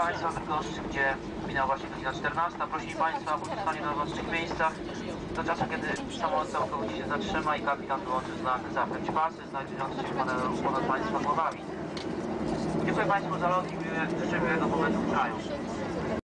Państwa w Bydgoszczy, gdzie minęła właśnie godzina 14. Prosimy Państwa o pozostanie na waszych miejscach do czasu, kiedy samolot całkowicie się zatrzyma i kapitan wyłączy znak zakręć pasy znajdujący się ponad Państwa głowami. Dziękuję Państwu za lot i życzę miłego pobytu w kraju.